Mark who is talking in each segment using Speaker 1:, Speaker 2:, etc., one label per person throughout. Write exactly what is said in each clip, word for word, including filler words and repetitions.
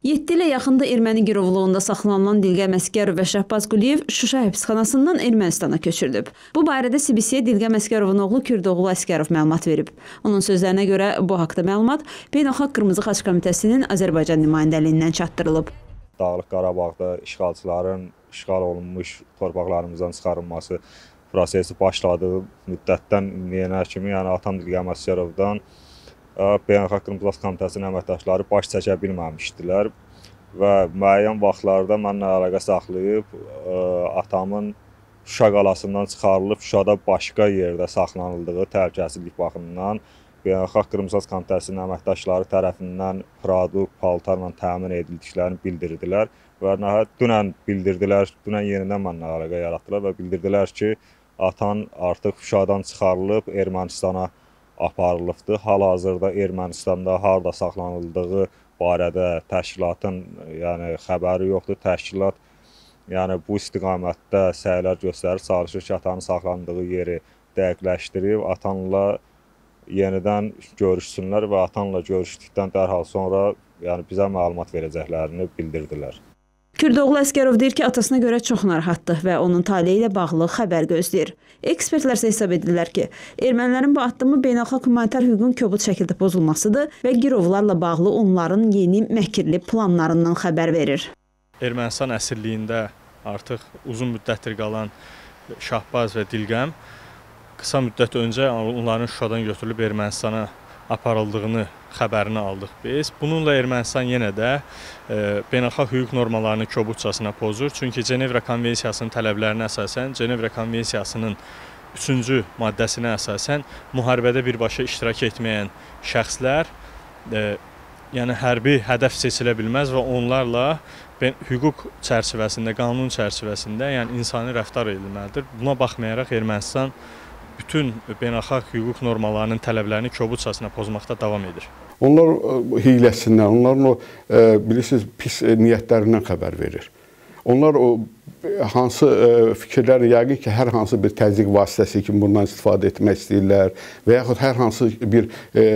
Speaker 1: yeddi ilə yaxında erməni girovluğunda saxlanılan Dilgəm Əskərov və Şahbaz Quliyev Şuşa həbsxanasından Ermənistana köçürülüb. Bu barədə C B C-yə Dilgəm Əskərovun oğlu Kürdoğlu Əskərov məlumat verib. Onun sözlərinə görə bu haqda məlumat Beynəlxalq Qırmızı Xaç Komitəsinin Azərbaycan nümayəndəliyindən çatdırılıb.
Speaker 2: Dağlıq Qarabağda işğalçıların işğal olunmuş torpaqlarımızdan çıxarılması prosesi başladığı müddətdən indiyənə kimi, yəni atam Dilgəm Əskərovdan Beynəlxalq Qırmızı Xaç Komitəsinin əməkdaşları baş çəkə bilməmişdilər və müəyyən vaxtlarda mənimlə əlaqə saxlayıb atamın Şuşa qalasından çıxarılıb Şuşada başqa yerdə saxlanıldığı təhlükəsizlik baxımından Beynəlxalq Qırmızı Xaç Komitəsinin əməkdaşları tərəfindən produkt, paltarla təmin edildiklərini bildirdilər və nəhayət dünən bildirdilər, dünən yenidən mənimlə əlaqə yaratdılar və bildirdilər ki, atan artıq Şuşadan çıxarılıb Ermənistana aparılıbdır. Hal-hazırda Ermənistanda harda saxlanıldığı barədə təşkilatın yəni, xəbəri yoxdur. Təşkilat yəni, bu istiqamətdə səylər göstərir, çalışır ki, atanın saxlandığı yeri dəqiqləşdirib, atanla yenidən görüşsünlər və atanla görüşdükdən dərhal sonra yəni, bizə məlumat verəcəklərini bildirdilər.
Speaker 1: Kürdoğlu Əskərov deyir ki, atasına görə çox narahatdır və onun taleyi ilə bağlı xəbər gözləyir. Ekspertlər isə hesab edirlər ki, ermənilərin bu addımı beynəlxalq humanitar hüququn kobud şəkildə pozulmasıdır və girovlarla bağlı onların yeni məkirli planlarından xəbər verir.
Speaker 3: Ermənistan əsirliyində artıq uzun müddətdir qalan Şahbaz və Dilgəm qısa müddət öncə onların Şuşadan götürülüb Ermənistana aparıldığını xəbərini aldıq biz. Bununla Ermənistan yenə də e, beynəlxalq hüquq normalarını kobudcasına pozur. Çünki Cenevra Konvensiyasının tələblərinə əsasən, Cenevra Konvensiyasının üçüncü maddəsinə əsasən müharibədə birbaşa iştirak etməyən şəxslər e, yəni hərbi hədəf seçilə bilməz və onlarla hüquq çərçivəsində, qanun çərçivəsində yəni insani rəftar edilməlidir. Buna baxmayaraq Ermənistan bütün beynəlxalq hüquq normalarının tələblərini kobudcasına pozmaqda davam edir.
Speaker 4: Onlar hiyləsindən, onların o bilirsiniz pis niyyətlərindən xəbər verir. Onlar o hansı fikirləri yəqin ki, hər hansı bir təzyiq vasitəsi kimi bundan istifadə etmək istəyirlər və yaxud hər hansı bir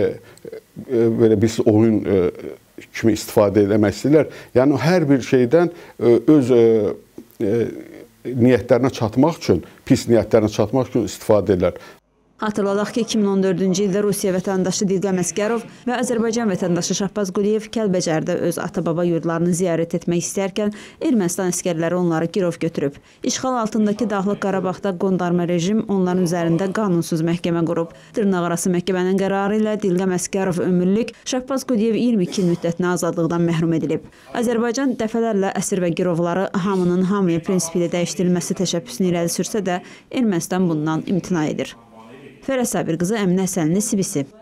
Speaker 4: belə bir oyun kimi istifadə etmək istəyirlər. Yəni hər bir şeydən öz niyyətlərinə çatmaq üçün, pis niyyətlərinə çatmaq üçün istifadə edirlər.
Speaker 1: Hatırladaq ki, iki min on dördüncü ildə Rusiya vətəndaşı Dilgəm Əskərov və Azərbaycan vətəndaşı Şahbaz Quliyev Kəlbəcərdə öz ata-baba yurdlarını ziyarət etmək istərkən Ermənistan əskərləri onları girov götürüb. İşğal altındakı Dağlıq Qarabağda qondarma rejim onların üzərində qanunsuz məhkəmə qurub. Dırnaqarası məhkəmənin qərarı ilə Dilgəm Əskərov ömürlük, Şahbaz Quliyev iyirmi iki il müddətinə azadlıqdan məhrum edilib. Azərbaycan dəfələrlə əsir və girovları hamının hamıya prinsipi ilə dəyişdirilməsi təşəbbüsünü irəli sürsə də Ermənistan bundan imtina edir. Fərəz Sabir qızı Əminə Həsənli, C B C.